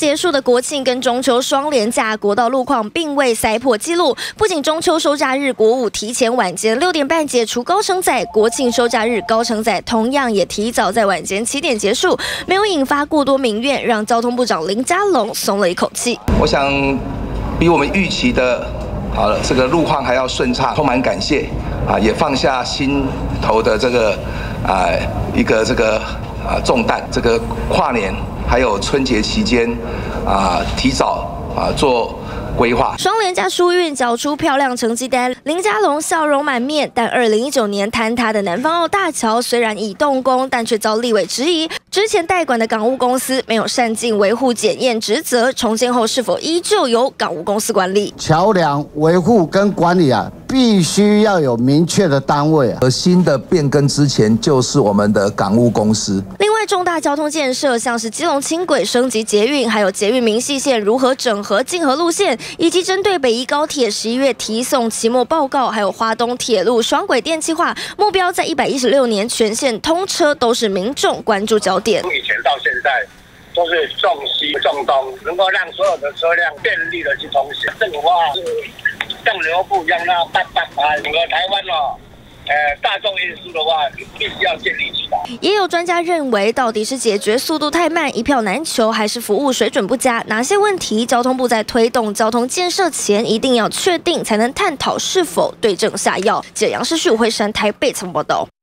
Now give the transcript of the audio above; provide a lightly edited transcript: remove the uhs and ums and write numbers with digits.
结束的国庆跟中秋双连假，国道路况并未塞破纪录。不仅中秋收假日国五提前晚间6点半解除高承载，国庆收假日高承载同样也提早在晚间7点结束，没有引发过多民怨，让交通部长林佳龙松了一口气。 我想比我们预期的这个路况还要顺畅，充满感谢也放下心头的这个一个这个重担。这个跨年还有春节期间提早做规划。 双连假疏运缴出漂亮成绩单，林佳龙笑容满面。但2019年坍塌的南方澳大桥虽然已动工，但却遭立委质疑，之前代管的港务公司没有善尽维护检验职责，重建后是否依旧由港务公司管理？ 桥梁维护跟管理必须要有明确的单位而新的变更之前就是我们的港务公司。 另外，重大交通建设像是基隆轻轨升级捷运，还有捷运明细线如何整合竞合路线，以及针对北宜高铁11月提送期末报告，还有花东铁路双轨电气化目标在116年全线通车，都是民众关注焦点。 从以前到现在都是重西重东，能够让所有的车辆便利的去通行。政府是像流步一样，让整个台湾大众运输的话，必须要建立起来。 也有专家认为，到底是解决速度太慢、一票难求，还是服务水准不佳？哪些问题，交通部在推动交通建设前一定要确定，才能探讨是否对症下药。记者杨世旭、吴慧珊台北曾报道。